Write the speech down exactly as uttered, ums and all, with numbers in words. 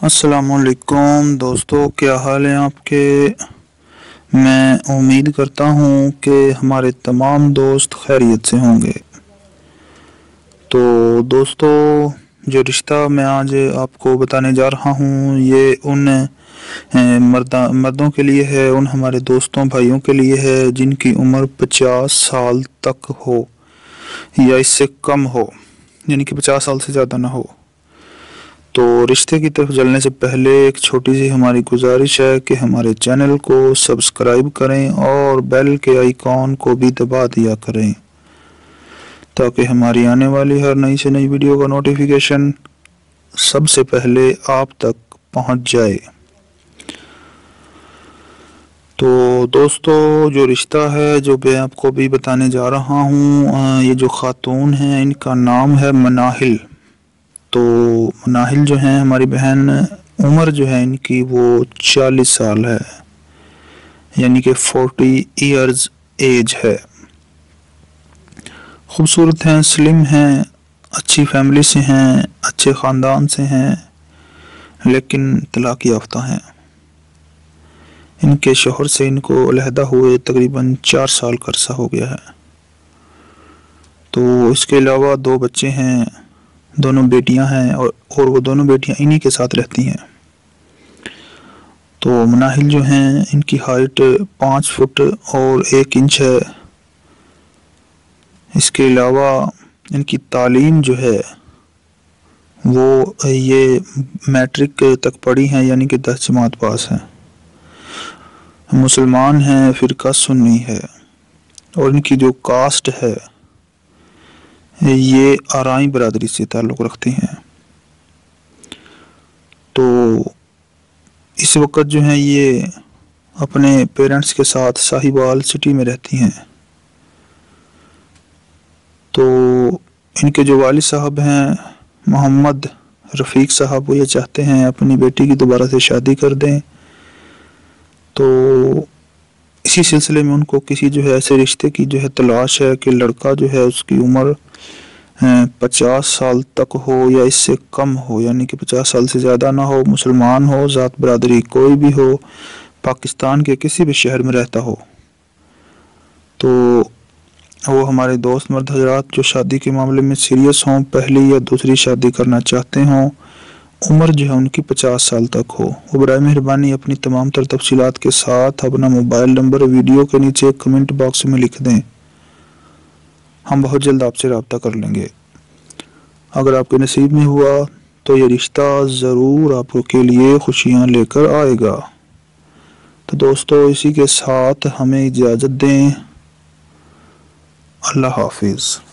السلام علیکم دوستو، کیا حال ہیں آپ کے؟ میں امید کرتا ہوں کہ ہمارے تمام دوست خیریت سے ہوں گے۔ تو دوستو، جو رشتہ میں آج آپ کو بتانے جا رہا ہوں یہ ان مردوں کے لیے ہے، ان ہمارے دوستوں بھائیوں کے لیے ہے جن کی عمر پچاس سال تک ہو یا اس سے کم ہو، یعنی کہ پچاس سال سے زیادہ نہ ہو۔ تو رشتے کی طرف چلنے سے پہلے ایک چھوٹی سی ہماری گزارش ہے کہ ہمارے چینل کو سبسکرائب کریں اور بیل کے آئیکن کو بھی دبا دیا کریں تاکہ ہماری آنے والی ہر نئی سے نئی ویڈیو کا نوٹیفیکیشن سب سے پہلے آپ تک پہنچ جائے۔ تو دوستو، جو رشتہ ہے جو میں آپ کو بھی بتانے جا رہا ہوں، یہ جو خاتون ہیں ان کا نام ہے مناہل۔ تو مناہل جو ہیں ہماری بہن، عمر جو ہے ان کی وہ چالیس سال ہے، یعنی کہ فورٹی ایئرز ایج ہے۔ خوبصورت ہیں، سلم ہیں، اچھی فیملی سے ہیں، اچھے خاندان سے ہیں، لیکن طلاق یافتہ ہیں۔ ان کے شوہر سے ان کو علیحدہ ہوئے تقریباً چار سال کا عرصہ ہو گیا ہے۔ تو اس کے علاوہ دو بچے ہیں، دونوں بیٹیاں ہیں اور اور وہ دونوں بیٹیاں انہی کے ساتھ رہتی ہیں۔ تو مناہل جو ہیں ان کی ہائٹ پانچ فٹ اور ایک انچ ہے۔ اس کے علاوہ ان کی تعلیم جو ہے وہ یہ میٹرک تک پڑھی ہیں، یعنی کہ دس جماعت پاس ہیں۔ مسلمان ہیں، فرقہ سنی ہے، اور ان کی جو کاسٹ ہے یہ آرائی برادری سے تعلق رکھتے ہیں۔ تو اس وقت جو ہیں یہ اپنے پیرنٹس کے ساتھ ساہیوال سٹی میں رہتی ہیں۔ تو ان کے جو والد صاحب ہیں محمد رفیق صاحب، وہ یہ چاہتے ہیں اپنی بیٹی کی دوبارہ سے شادی کر دیں۔ تو اسی سلسلے میں ان کو کسی جو ہے ایسے رشتے کی جو ہے تلاش ہے کہ لڑکا جو ہے اس کی عمر پچاس سال تک ہو یا اس سے کم ہو، یعنی کہ پچاس سال سے زیادہ نہ ہو، مسلمان ہو، ذات برادری کوئی بھی ہو، پاکستان کے کسی بھی شہر میں رہتا ہو۔ تو وہ ہمارے دوست مرد حضرات جو شادی کے معاملے میں سیریس ہوں، پہلی یا دوسری شادی کرنا چاہتے ہوں، عمر جو ہے ان کی پچاس سال تک ہو، وہ برائے مہربانی اپنی تمام تر تفصیلات کے ساتھ اپنا موبائل نمبر ویڈیو کے نیچے کمنٹ باکس میں لکھ دیں۔ ہم بہت جلد آپ سے رابطہ کر لیں گے۔ اگر آپ کے نصیب میں ہوا تو یہ رشتہ ضرور آپ کے لیے خوشیاں لے کر آئے گا۔ تو دوستو، اسی کے ساتھ ہمیں اجازت دیں۔ اللہ حافظ۔